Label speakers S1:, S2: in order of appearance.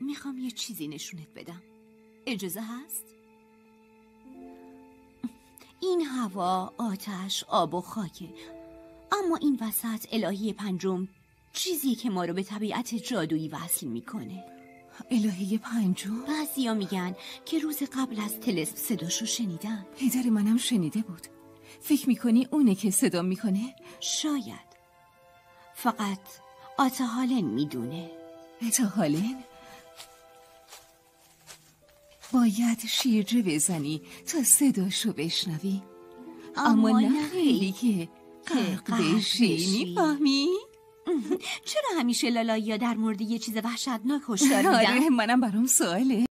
S1: میخوام یه چیزی نشونت بدم. اجازه هست؟ این هوا، آتش، آب و خاکه. اما این وسط الهی پنجم چیزی که ما رو به طبیعت جادویی وصل میکنه.
S2: الهی پنجم؟
S1: بعضیا میگن که روز قبل از طلسم صداشو شنیدن.
S2: پدر منم شنیده بود. فکر میکنی اونه که صدا میکنه؟
S1: شاید. فقط آتاهالن میدونه.
S2: آتاهالن؟ باید شیرجه بزنی تا صداشو بشنوی. اما نه خیلی که غرق بشی. میفهمی؟
S1: چرا همیشه لالایی‌ها در مورد یه چیز وحشتناک هشدار میدن؟
S2: آره، منم برام سواله.